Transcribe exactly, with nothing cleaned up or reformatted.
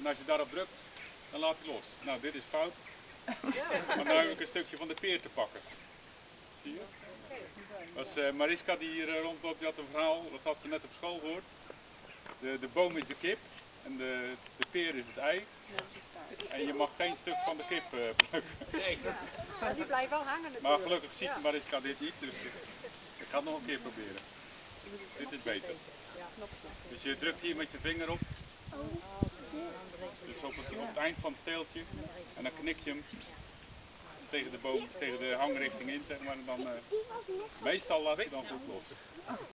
En als je daarop drukt, dan laat hij los. Nou, dit is fout. Maar nu heb ik een stukje van de peer te pakken. Zie je? Dat is uh, Mariska die hier uh, rondloopt, die had een verhaal, dat had ze net op school gehoord. De, de boom is de kip en de, de peer is het ei. En je mag geen stuk van de kip uh, plukken. Nee. Ja, die blijft wel hangen natuurlijk. Maar gelukkig ziet ja. Mariska dit niet, dus ik, ik ga het nog een keer proberen. Dit is beter. Dus je drukt hier met je vinger op. Dus op het, op het eind van het steeltje. En dan knik je hem tegen de boom, tegen de hangrichting in, zeg maar. En dan, uh, meestal laat je dan goed los.